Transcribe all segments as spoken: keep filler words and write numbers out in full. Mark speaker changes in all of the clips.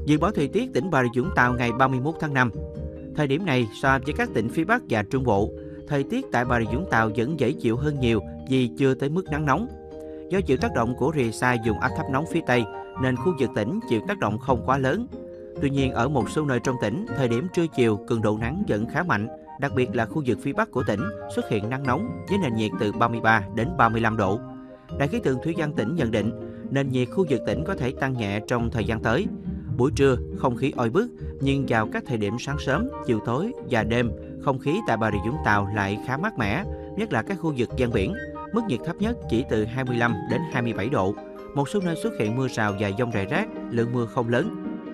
Speaker 1: Dự báo thời tiết tỉnh Bà Rịa Vũng Tàu ngày ba mươi mốt tháng năm. Thời điểm này, so với các tỉnh phía Bắc và Trung Bộ, thời tiết tại Bà Rịa Vũng Tàu vẫn dễ chịu hơn nhiều vì chưa tới mức nắng nóng. Do chịu tác động của rìa xa vùng áp thấp nóng phía Tây, nên khu vực tỉnh chịu tác động không quá lớn. Tuy nhiên, ở một số nơi trong tỉnh, thời điểm trưa chiều, cường độ nắng vẫn khá mạnh, đặc biệt là khu vực phía Bắc của tỉnh xuất hiện nắng nóng với nền nhiệt từ ba mươi ba đến ba mươi lăm độ. Đài khí tượng thủy văn tỉnh nhận định, nền nhiệt khu vực tỉnh có thể tăng nhẹ trong thời gian tới. Buổi trưa, không khí oi bức, nhưng vào các thời điểm sáng sớm, chiều tối và đêm, không khí tại Bà Rịa Vũng Tàu lại khá mát mẻ, nhất là các khu vực ven biển. Mức nhiệt thấp nhất chỉ từ hai mươi lăm đến hai mươi bảy độ. Một số nơi xuất hiện mưa rào và dông rải rác, lượng mưa không lớn.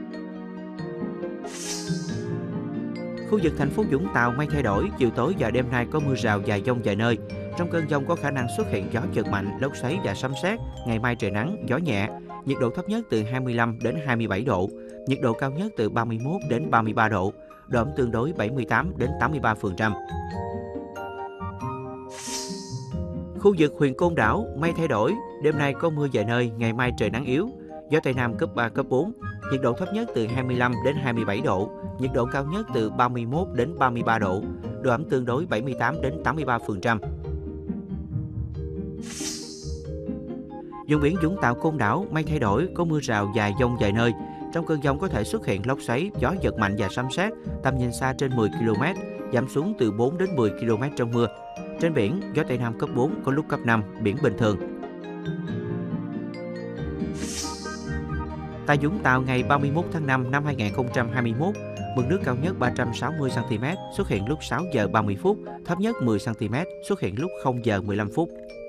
Speaker 1: Khu vực thành phố Vũng Tàu mây thay đổi, chiều tối và đêm nay có mưa rào và dông vài nơi. Trong cơn dông có khả năng xuất hiện gió giật mạnh, lốc xoáy và sấm sét. Ngày mai trời nắng, gió nhẹ. Nhiệt độ thấp nhất từ hai mươi lăm đến hai mươi bảy độ, nhiệt độ cao nhất từ ba mươi mốt đến ba mươi ba độ. Độ ẩm tương đối bảy mươi tám đến tám mươi ba phần trăm. Khu vực huyện Côn Đảo mây thay đổi, đêm nay có mưa vài nơi, ngày mai trời nắng yếu. Gió Tây Nam cấp ba, cấp bốn. Nhiệt độ thấp nhất từ hai mươi lăm đến hai mươi bảy độ, nhiệt độ cao nhất từ ba mươi mốt đến ba mươi ba độ. Độ ẩm tương đối bảy mươi tám đến tám mươi ba phần trăm. Vùng biển Vũng Tàu Côn Đảo mây thay đổi, có mưa rào và dông vài nơi. Trong cơn dông có thể xuất hiện lốc xoáy, gió giật mạnh và sấm sét, tầm nhìn xa trên mười ki lô mét, giảm xuống từ bốn đến mười ki lô mét trong mưa. Trên biển, gió Tây Nam cấp bốn, có lúc cấp năm, biển bình thường. Tại Vũng Tàu ngày ba mươi mốt tháng năm năm hai nghìn không trăm hai mươi mốt, mực nước cao nhất ba trăm sáu mươi xăng ti mét, xuất hiện lúc sáu giờ ba mươi phút, thấp nhất mười xăng ti mét, xuất hiện lúc không giờ mười lăm phút.